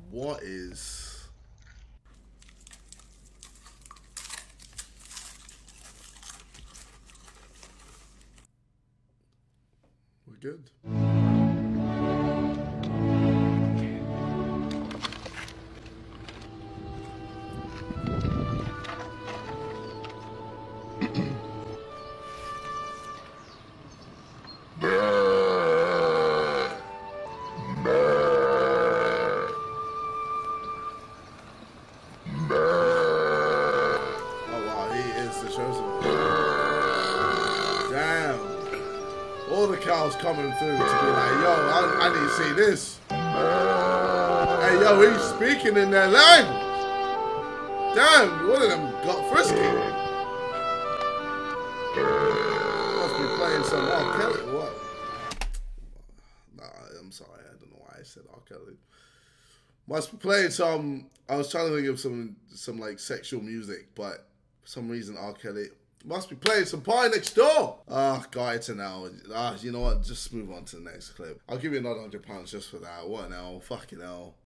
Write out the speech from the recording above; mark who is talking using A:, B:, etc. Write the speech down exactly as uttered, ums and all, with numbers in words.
A: What is... We're good. All the cows coming through to be like, yo, I, I need to see this. Hey, yo, he's speaking in their language. Damn, one of them got frisky. Must be playing some R. Kelly. What? Nah, I'm sorry. I don't know why I said R. Kelly. Must be playing some. I was trying to think of some, some like sexual music, but for some reason R. Kelly. Must be playing some Party Next Door. Ah, oh, God, it's an hour. Ah, you know what? Just move on to the next clip. I'll give you another hundred pounds just for that. What an hour. Fucking hell.